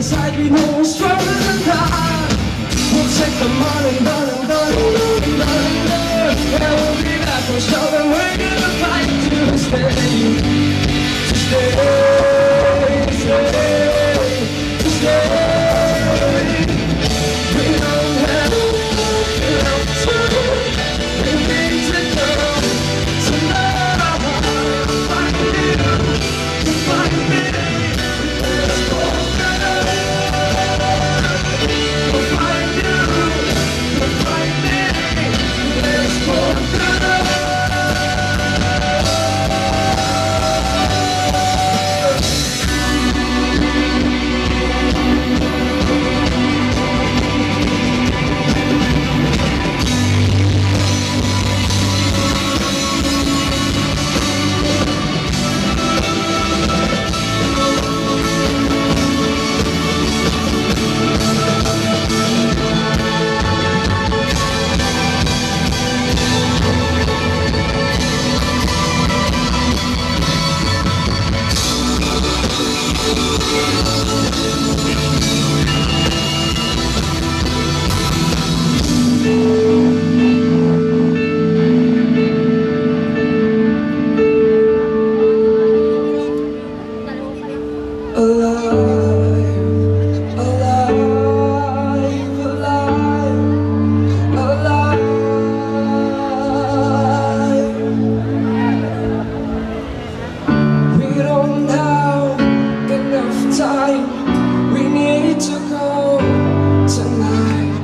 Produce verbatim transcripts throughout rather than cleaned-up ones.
inside we know we're stronger than God. We'll take the money, money, money, money, money, money. And we'll be back for sure, and we're gonna fight to stay, to stay, to stay, to stay. We don't have enough time, we need to go tonight. Find you, find me. Let's go together. We'll find you, we'll find me. Let's go together. We need to go tonight.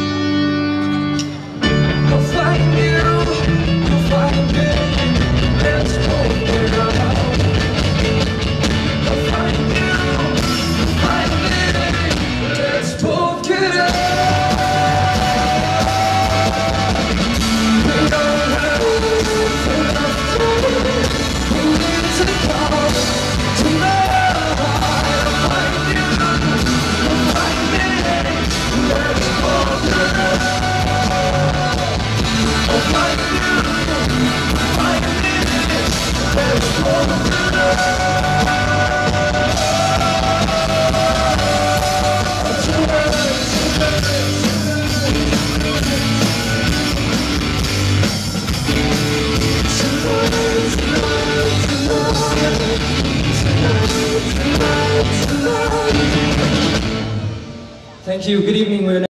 We'll find you, we'll find me. Let's go it out. We'll find you, we'll find me. Let's both get out. We don't have enough time. We need to go tonight. Thank you. Good evening. We're